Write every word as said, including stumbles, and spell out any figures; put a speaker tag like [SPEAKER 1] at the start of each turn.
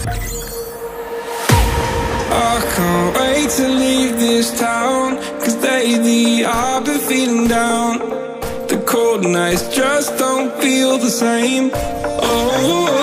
[SPEAKER 1] I can't wait to leave this town, cause lately I've been feeling down. The cold nights just don't feel the same. Oh,